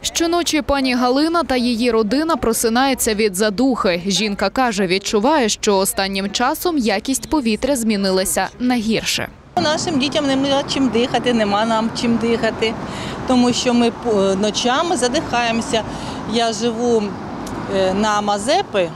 Щоночі пані Галина та її родина просинаються від задухи. Жінка каже, відчуває, що останнім часом якість повітря змінилася на гірше. Нашим дітям нема чим дихати, нема нам чим дихати, тому що ми ночами задихаємося. Я живу на Мазепи,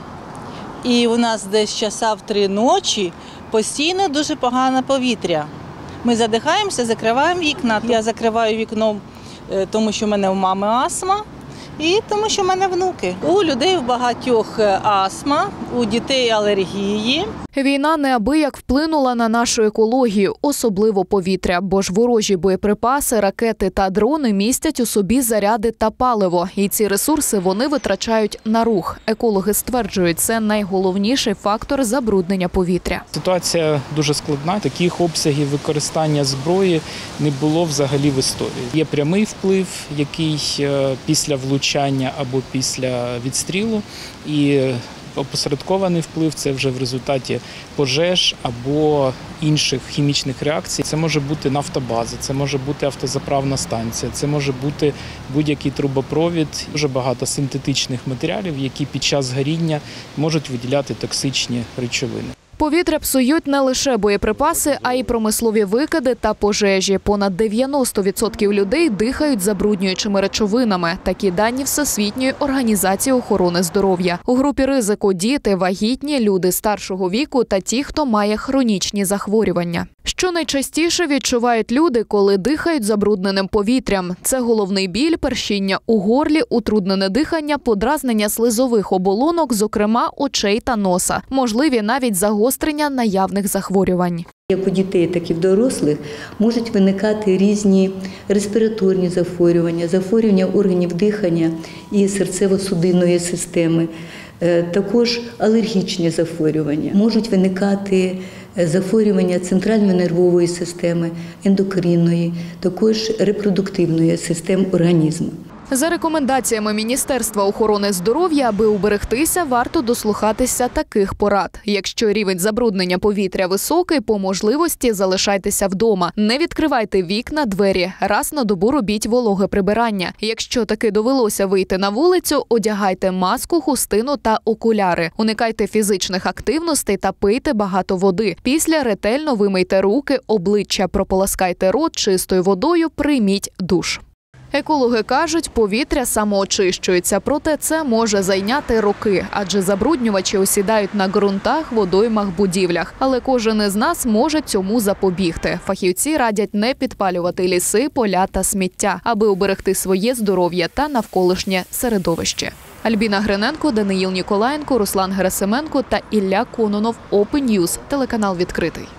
і у нас десь часа в 3 ночі постійно дуже погане повітря. Ми задихаємося, закриваємо вікна. Я закриваю вікно, тому що в мене у мами астма і тому що в мене внуки. У людей в багатьох астма, у дітей алергії. Війна неабияк вплинула на нашу екологію, особливо повітря, бо ж ворожі боєприпаси, ракети та дрони містять у собі заряди та паливо. І ці ресурси вони витрачають на рух. Екологи стверджують, це найголовніший фактор забруднення повітря. Ситуація дуже складна. Таких обсягів використання зброї не було взагалі в історії. Є прямий вплив, який після влучання або після відстрілу, і опосередкований вплив – це вже в результаті пожеж або інших хімічних реакцій. Це може бути нафтобаза, це може бути автозаправна станція, це може бути будь-який трубопровід. Дуже багато синтетичних матеріалів, які під час горіння можуть виділяти токсичні речовини. Повітря псують не лише боєприпаси, а й промислові викиди та пожежі. Понад 90% людей дихають забруднюючими речовинами. Такі дані Всесвітньої організації охорони здоров'я. У групі ризику – діти, вагітні, люди старшого віку та ті, хто має хронічні захворювання. Що найчастіше відчувають люди, коли дихають забрудненим повітрям? Це головний біль, першіння у горлі, утруднене дихання, подразнення слизових оболонок, зокрема очей та носа. Можливі навіть загострення наявних захворювань. Як у дітей, так і в дорослих можуть виникати різні респіраторні захворювання, захворювання органів дихання і серцево-судинної системи, також алергічні захворювання. Можуть виникати захворювання центральної нервової системи, ендокринної, також репродуктивної системи організму. За рекомендаціями Міністерства охорони здоров'я, аби уберегтися, варто дослухатися таких порад. Якщо рівень забруднення повітря високий, по можливості залишайтеся вдома. Не відкривайте вікна, двері. Раз на добу робіть вологе прибирання. Якщо таки довелося вийти на вулицю, одягайте маску, хустину та окуляри. Уникайте фізичних активностей та пийте багато води. Після ретельно вимийте руки, обличчя, прополоскайте рот чистою водою, прийміть душ. Екологи кажуть, повітря самоочищується, проте це може зайняти роки, адже забруднювачі осідають на ґрунтах, водоймах, будівлях. Але кожен із нас може цьому запобігти. Фахівці радять не підпалювати ліси, поля та сміття, аби уберегти своє здоров'я та навколишнє середовище. Альбіна Гриненко, Даниїл Ніколаєнко, Руслан Герасименко та Ілля Кононов. Open News. Телеканал відкритий.